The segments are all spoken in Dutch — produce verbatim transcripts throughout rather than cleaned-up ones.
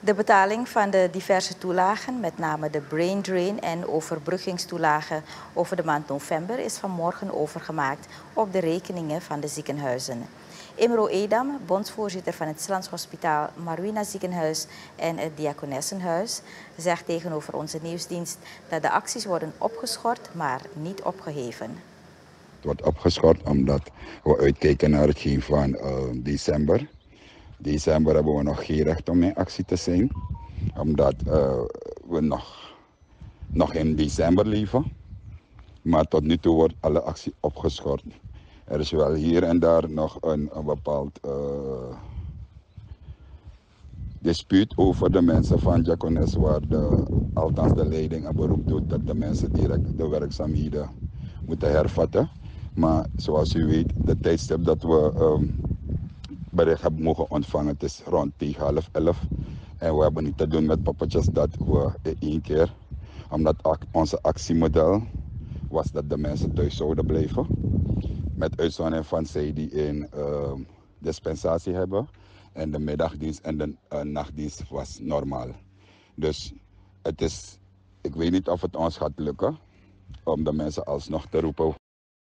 De betaling van de diverse toelagen, met name de brain drain en overbruggingstoelagen over de maand november, is vanmorgen overgemaakt op de rekeningen van de ziekenhuizen. Imro Edam, bondsvoorzitter van het Slans Hospitaal Marwina Ziekenhuis en het Diakonessenhuis, zegt tegenover onze nieuwsdienst dat de acties worden opgeschort, maar niet opgeheven. Het wordt opgeschort omdat we uitkijken naar hetgeen van uh, december. December hebben we nog geen recht om in actie te zijn, omdat uh, we nog, nog in december leven. Maar tot nu toe wordt alle actie opgeschort. Er is wel hier en daar nog een, een bepaald uh, dispuut over de mensen van Diakones, waar de, althans de leiding een beroep doet dat de mensen direct de werkzaamheden moeten hervatten. Maar zoals u weet, de tijdstip dat we um, bericht hebben mogen ontvangen, het is rond tegen half elf. En we hebben niet te doen met poppetjes dat we in één keer, omdat onze actiemodel was dat de mensen thuis zouden blijven. Met uitzondering van zij die een uh, dispensatie hebben. En de middagdienst en de uh, nachtdienst was normaal. Dus het is, ik weet niet of het ons gaat lukken om de mensen alsnog te roepen.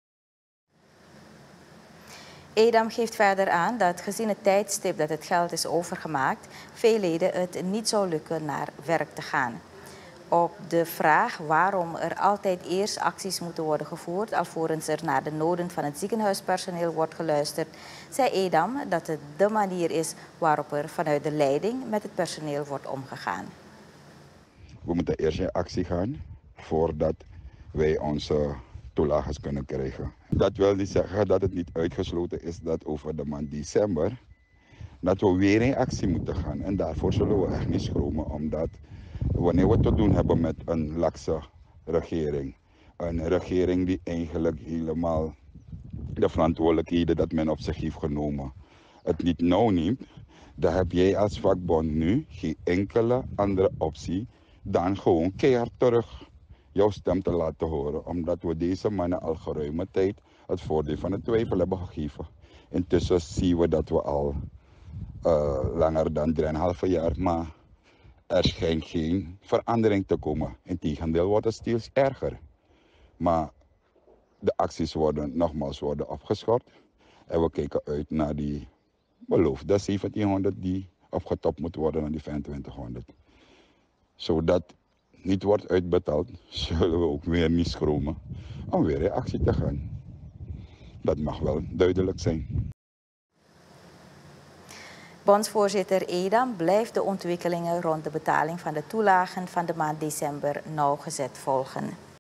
Edam geeft verder aan dat gezien het tijdstip dat het geld is overgemaakt, veel leden het niet zou lukken naar werk te gaan. Op de vraag waarom er altijd eerst acties moeten worden gevoerd alvorens er naar de noden van het ziekenhuispersoneel wordt geluisterd, zei Edam dat het de manier is waarop er vanuit de leiding met het personeel wordt omgegaan. We moeten eerst in actie gaan voordat wij onze toelages kunnen krijgen. Dat wil niet zeggen dat het niet uitgesloten is dat over de maand december dat we weer in actie moeten gaan. En daarvoor zullen we echt niet schromen, omdat wanneer we te doen hebben met een lakse regering, een regering die eigenlijk helemaal de verantwoordelijkheden dat men op zich heeft genomen het niet nauw neemt, dan heb jij als vakbond nu geen enkele andere optie dan gewoon keihard terug jouw stem te laten horen, omdat we deze mannen al geruime tijd het voordeel van de twijfel hebben gegeven. Intussen zien we dat we al uh, langer dan drieënhalf jaar, maar er schijnt geen verandering te komen. Integendeel wordt het steeds erger. Maar de acties worden nogmaals worden opgeschort en we kijken uit naar die beloofde zeventienhonderd die opgetopt moet worden naar die vijfentwintighonderd. Zodat niet wordt uitbetaald, zullen we ook weer niet schromen om weer in actie te gaan. Dat mag wel duidelijk zijn. Bondsvoorzitter Edam blijft de ontwikkelingen rond de betaling van de toelagen van de maand december nauwgezet volgen.